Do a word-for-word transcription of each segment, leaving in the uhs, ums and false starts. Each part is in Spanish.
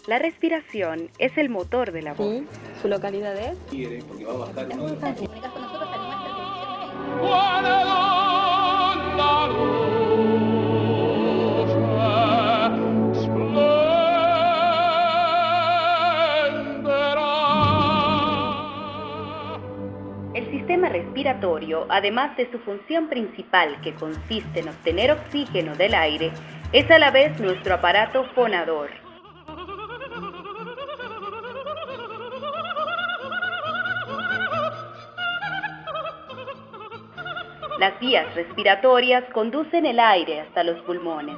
La respiración es el motor de la voz. Sí, su localidad es. Quiere, porque va a bajar uno de Fácil. El sistema respiratorio, además de su función principal que consiste en obtener oxígeno del aire, es a la vez nuestro aparato fonador. Las vías respiratorias conducen el aire hasta los pulmones.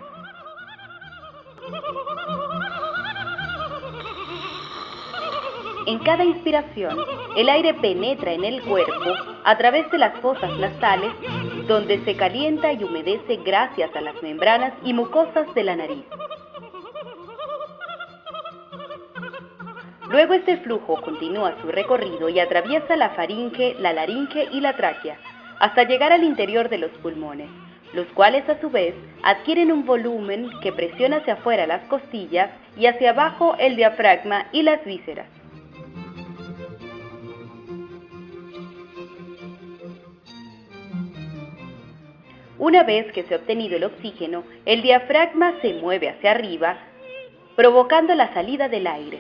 En cada inspiración, el aire penetra en el cuerpo a través de las fosas nasales, donde se calienta y humedece gracias a las membranas y mucosas de la nariz. Luego este flujo continúa su recorrido y atraviesa la faringe, la laringe y la tráquea, hasta llegar al interior de los pulmones, los cuales a su vez adquieren un volumen que presiona hacia afuera las costillas y hacia abajo el diafragma y las vísceras. Una vez que se ha obtenido el oxígeno, el diafragma se mueve hacia arriba, provocando la salida del aire.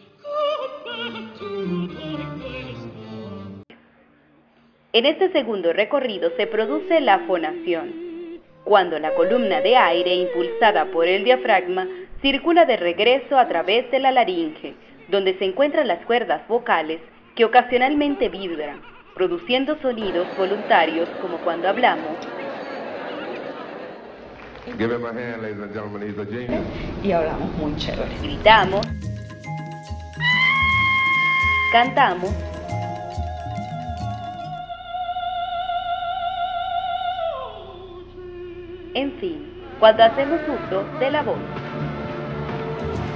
En este segundo recorrido se produce la fonación, cuando la columna de aire impulsada por el diafragma circula de regreso a través de la laringe, donde se encuentran las cuerdas vocales que ocasionalmente vibran, produciendo sonidos voluntarios como cuando hablamos. Give him a hand, ladies and gentlemen, he's a genius. Y hablamos muy chévere. Gritamos, cantamos, en fin, cuando hacemos uso de la voz.